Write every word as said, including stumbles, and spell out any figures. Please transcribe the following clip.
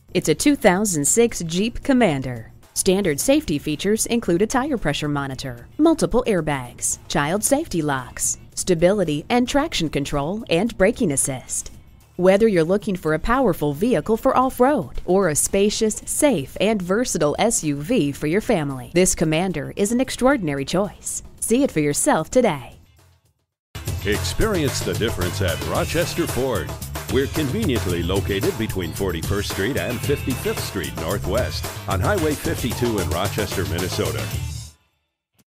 It's a two thousand six Jeep Commander. Standard safety features include a tire pressure monitor, multiple airbags, child safety locks, stability and traction control, and braking assist. Whether you're looking for a powerful vehicle for off-road or a spacious, safe, and versatile S U V for your family, this Commander is an extraordinary choice. See it for yourself today. Experience the difference at Rochester Ford. We're conveniently located between forty-first Street and fifty-fifth Street Northwest on Highway fifty-two in Rochester, Minnesota.